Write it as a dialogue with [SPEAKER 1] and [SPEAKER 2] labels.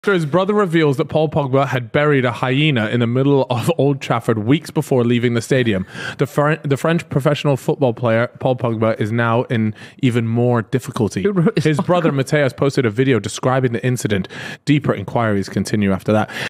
[SPEAKER 1] After his brother reveals that Paul Pogba had buried a hyena in the middle of Old Trafford weeks before leaving the stadium, the French professional football player Paul Pogba is now in even more difficulty. His brother Mateus posted a video describing the incident. Deeper inquiries continue after that.